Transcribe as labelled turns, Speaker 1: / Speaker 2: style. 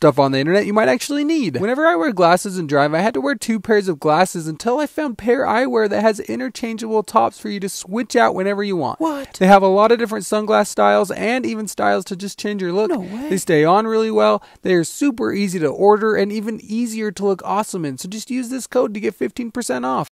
Speaker 1: stuff on the internet you might actually need. Whenever I wear glasses and drive, I had to wear 2 pairs of glasses until I found Pair Eyewear that has interchangeable tops for you to switch out whenever you want.
Speaker 2: What?
Speaker 1: They have a lot of different sunglass styles and even styles to just change your look.
Speaker 2: No way.
Speaker 1: They stay on really well. They are super easy to order and even easier to look awesome in. So just use this code to get 15% off.